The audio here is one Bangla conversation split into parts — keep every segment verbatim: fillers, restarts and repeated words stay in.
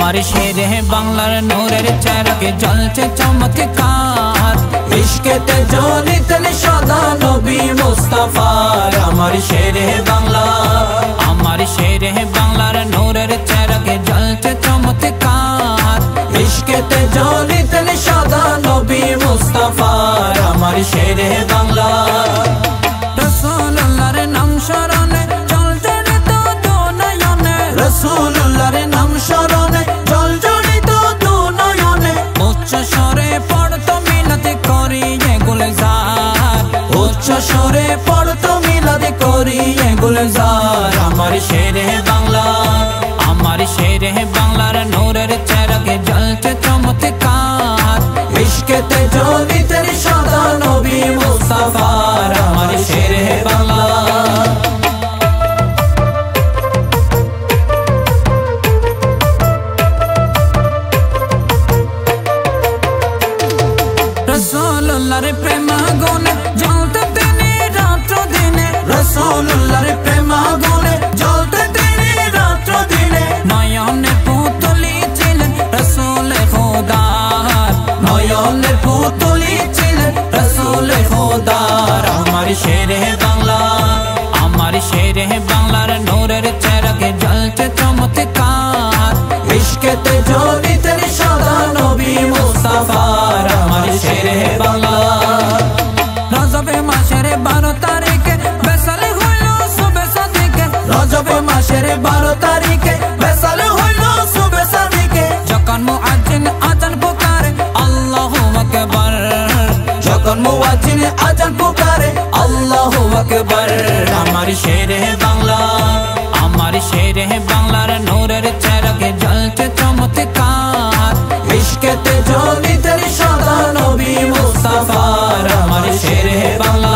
আমার শেরে বাংলার নূরের চেরাগে জ্বলছে চমৎকার, ইশকেতে জ্বলিতেন সদা নবী মুস্তাফার। আমার শেরে বাংলা, আমার শেরে বাংলার নূরের চেরাগে জ্বলছে চমৎকার, ইশকেতে জ্বলিতেন সদা নবী মুস্তাফার। আমার শেরে বাংলা, রাসূলুল্লাহর নাম স্মরণে জল জড়িত দু নয়নে, রাসূলুল্লাহর নাম স্মরণে জল জড়িত দু নয়নে, উচ্চ স্বরে পড়তো মিলাদ করিয়ে গুলজার, উচ্চ স্বরে পড়তো মিলাদ করিয়ে গুলজার। আমার শেরে বাংলা, আমার শেরে বাংলার নূরের চেরাগে জ্বলছে চমৎকার, ইশকেতে জ্বলিতেন সদা নবী মুস্তাফার। আমার শেরে বাংলা, রাসূলুল্লাহর প্রেম আগুনে জ্বলতে তিনি রাত্র দিনে, রাসূলুল্লাহর প্রেম আগুনে জ্বলতে তিনি রাত্র দিনে, নয়নের পুতলি ছিলেন রাসূল খোদার, নয়নের পুতলি ছিলেন রাসূল খোদার। আমার শেরে বাংলা, আমার শেরে বাংলার নূরের চেরাগে জ্বলছে চমৎকার, ইশকেতে জ্বলিতেন সদা নবী মুস্তাফার। আমার শেরে বাংলা, রজব মাসের বারো তারিখে বেসাল হইল সুবে সাদিকে, রজব মাসের বারো তারিখে বেসাল হইল সুবে সাদিকে, যখন মুআজ্জিন আযান পুকারে আল্লাহু আকবার, যখন মুআজ্জিন আযান পুকারে আল্লাহু আকবার। আমার শেরে বাংলা, আমার শেরে বাংলার নূরের চেরাগে জ্বলছে চমৎকার, ইশকেতে জ্বলিতেন সদা নবী মুস্তাফার। আমার শেরে বাংলা,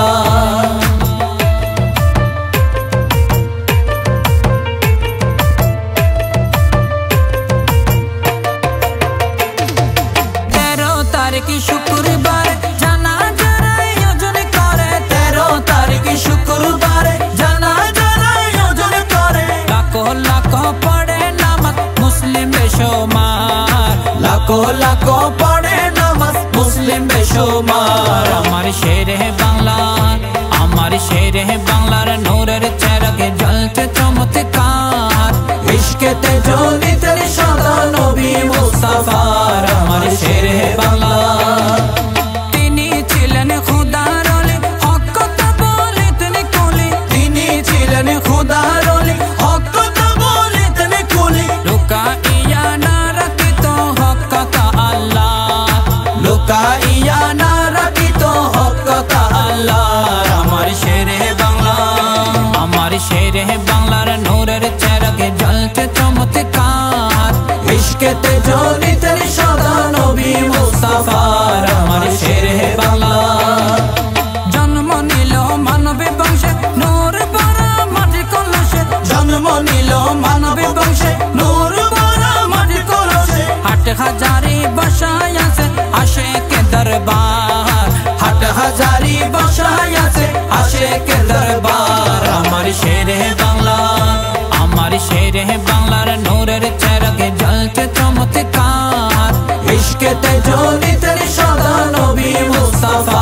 তেরো তারিখ শুক্রবার জানাজার আয়োজন করে, তেরো তারিখ শুক্রবার জানাজার আয়োজন করে, লাখো লাখো পড়ে নামাজ মুসলিম বেশুমার, লাখো লাখো পড়ে নামাজ মুসলিম বেশুমার। আমার শেরে বাংলা, আমার শেরে বাংলার নূরের চেরাগে জ্বলছে চমৎকার, ইশকেতে জ্বলিতেন সদা নবী মুস্তাফার। আমার শেরে বাংলা, তিনি ছিলেন খোদার ওলি হক কথা বলিতেন কুলি, তিনি ছিলেন খোদার ওলি হক কথা বলিতেন কুলি, লুকাইয়া না রাখিত হক কথা আল্লাহ, লুকাইয়া না রাখিত হক কথা আল্লাহ। আমার শেরে বাংলা, আমার শেরে বাংলার নূরের চেরাগে জ্বলছে চমৎকার, ইশকেতে জ্বলিতেন সদা নবী মুস্তাফার। আমার শেরে বাংলা, জন্ম নিল মানবী বংশে নূর ভরা মাটির কলসে, জন্ম নিল মানবী বংশে নূর ভরা মাটির কলসে, হাট হাজারি বসায় আছে আশিকে দরবার, হাট হাজারি বসায় আছে আশিকে দরবার। আমার শেরে বাংলা, আমার শেরে বাংলার নূরের চেরাগে জ্বলছে চমৎকার, ইশকেতে জ্বলিতেন সদা নবী মুস্তাফা।